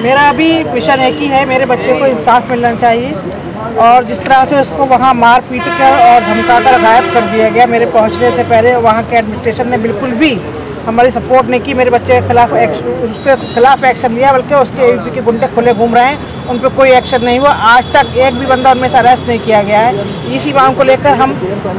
मेरा अभी मिशन एक ही है, मेरे बच्चे को इंसाफ मिलना चाहिए। और जिस तरह से उसको वहाँ मार पीट कर और धमका कर गायब कर दिया गया, मेरे पहुँचने से पहले वहाँ के एडमिनिस्ट्रेशन ने बिल्कुल भी हमारी सपोर्ट नहीं की। मेरे बच्चे के खिलाफ उसके खिलाफ एक्शन लिया, बल्कि उसके एबीपी के गुंडे खुले घूम रहे हैं, उन पर कोई एक्शन नहीं हुआ। आज तक एक भी बंदा उनमें से अरेस्ट नहीं किया गया है। इसी मांग को लेकर हम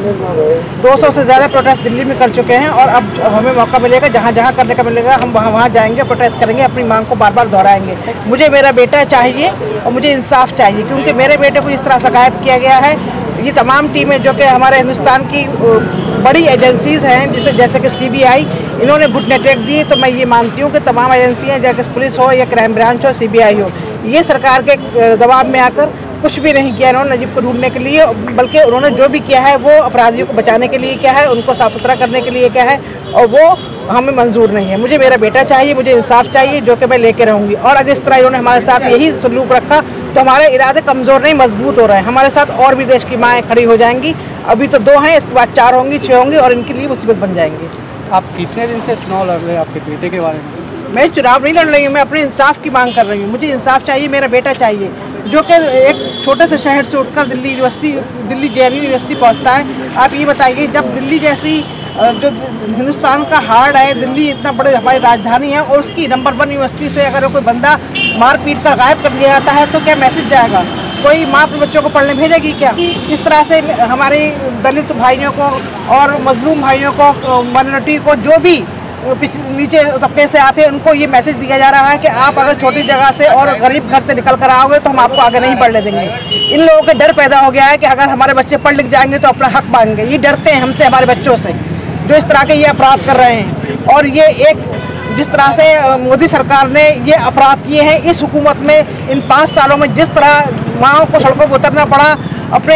200 से ज़्यादा प्रोटेस्ट दिल्ली में कर चुके हैं और अब हमें मौका मिलेगा, जहाँ जहाँ करने का मिलेगा हम वहाँ जाएंगे, प्रोटेस्ट करेंगे, अपनी मांग को बार बार दोहराएंगे। मुझे मेरा बेटा चाहिए और मुझे इंसाफ चाहिए, क्योंकि मेरे बेटे को इस तरह से गायब किया गया है। ये तमाम टीमें जो कि हमारे हिंदुस्तान की बड़ी एजेंसीज़ हैं, जैसे कि CBI, इन्होंने घुटने टेक दिए। तो मैं ये मानती हूँ कि तमाम एजेंसियाँ, जैसे पुलिस हो या क्राइम ब्रांच हो, CBI हो, ये सरकार के दबाव में आकर कुछ भी नहीं किया इन्होंने नजीब को ढूंढने के लिए, बल्कि उन्होंने जो भी किया है वो अपराधियों को बचाने के लिए किया है, उनको साफ सुथरा करने के लिए किया है, और वो हमें मंजूर नहीं है। मुझे मेरा बेटा चाहिए, मुझे इंसाफ चाहिए, जो कि मैं लेके रहूँगी। और अगर इस तरह इन्होंने हमारे साथ यही सलूक रखा तो हमारे इरादे कमज़ोर नहीं, मजबूत हो रहे हैं। हमारे साथ और भी देश की माएँ खड़ी हो जाएंगी। अभी तो 2 हैं, इसके बाद 4 होंगी, 6 होंगी, और इनके लिए मुसीबत बन जाएंगी। आप कितने दिन से चुनाव लड़ रहे हैं आपके बेटे के बारे में? मैं चुनाव नहीं लड़ रही हूँ, मैं अपने इंसाफ की मांग कर रही हूँ। मुझे इंसाफ चाहिए, मेरा बेटा चाहिए, जो कि एक छोटे से शहर से उठकर दिल्ली JNU यूनिवर्सिटी पहुँचता है। आप ये बताइए, जब दिल्ली जैसी जो हिंदुस्तान का हार्ट है, दिल्ली इतना बड़ी हमारी राजधानी है, और उसकी नंबर 1 यूनिवर्सिटी से अगर कोई बंदा मार पीट कर गायब कर दिया जाता है तो क्या मैसेज जाएगा? कोई माँ अपने बच्चों को पढ़ने भेजेगी क्या? इस तरह से हमारे दलित भाइयों को और मजलूम भाइयों को, माइनॉरिटी को, जो भी नीचे तबके से आते हैं, उनको ये मैसेज दिया जा रहा है कि आप अगर छोटी जगह से और गरीब घर से निकल कर आओगे तो हम आपको आगे नहीं बढ़ने देंगे। इन लोगों के डर पैदा हो गया है कि अगर हमारे बच्चे पढ़ लिख जाएंगे तो अपना हक मांगेंगे। ये डरते हैं हमसे, हमारे बच्चों से, जो इस तरह के ये अपराध कर रहे हैं। और ये एक जिस तरह से मोदी सरकार ने ये अपराध किए हैं, इस हुकूमत में इन 5 सालों में जिस तरह माओं को सड़कों पर उतरना पड़ा अपने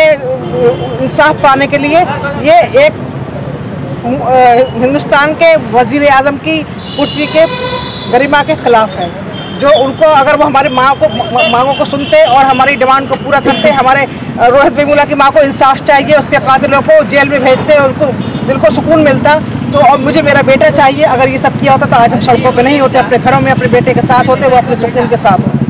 इंसाफ पाने के लिए, ये एक हिंदुस्तान के वज़ीर आज़म की कुर्सी के गरिमा के खिलाफ है। जो उनको, अगर वो हमारी मांगों को सुनते और हमारी डिमांड को पूरा करते, हमारे रोहित वेमुला की माँ को इंसाफ चाहिए, उसके कातिलों को जेल में भेजते, उनको दिल को सुकून मिलता। तो अब मुझे मेरा बेटा चाहिए। अगर ये सब किया होता तो आज हम सड़कों पे नहीं होते, अपने घरों में अपने बेटे के साथ होते, वो अपने सुकून के साथ होते।